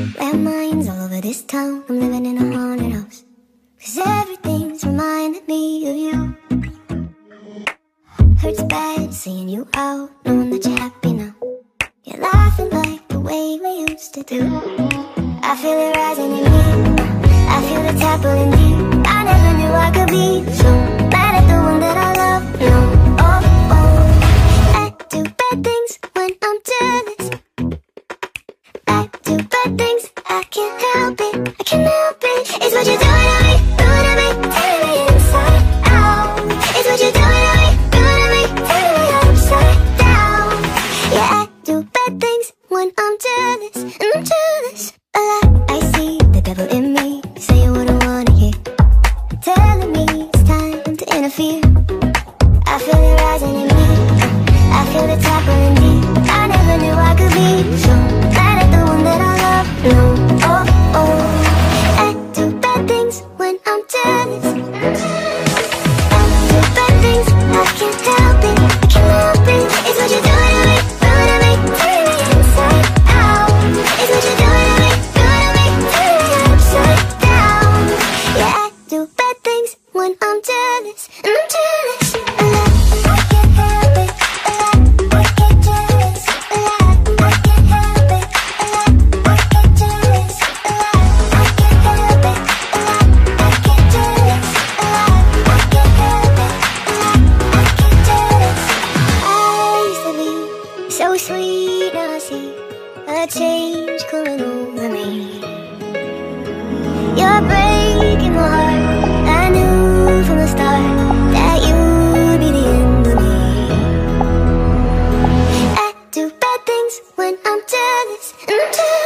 Landmines all over this town, I'm living in a haunted house, 'cause everything's reminding me of you. Hurts bad seeing you out, knowing that you're happy now. You're laughing like the way we used to do. I feel it rising in me, I feel the tap pulling me. I never knew I could be so mad at the one that I love. No, oh, oh, I do bad things when I'm jealous. I do bad things, I can't help it, I can't help it. It's what you're doing to me, tearing me inside out. It's what you're doing to me, tearing me upside down. Yeah, I do bad things when I'm jealous, and I'm jealous a lot. I see the devil in me, saying what I wanna hear, telling me it's time to interfere. I feel it rising in me, I feel the top pulling me. I never knew I could be so mad at the one that I love. No, oh, oh, I do bad things when I'm jealous. I do bad things, I can't help it, I can't help it. It's what you're doing to me, tearing me inside out. It's what you're doing to me, tearing me upside down. Yeah, I do bad things when I'm jealous, and I'm jealous a lot. I can't help it a lot. I get jealous a lot. I can't help it a lot. I get jealous a lot. I can't help it a lot. I get jealous a lot. I can't help it a lot. I get jealous. I used to be so sweet, now I see a change coming over me. You're breaking my heart. I knew from the start that you'd be the end of me. I do bad things when I'm jealous, and I'm jealous.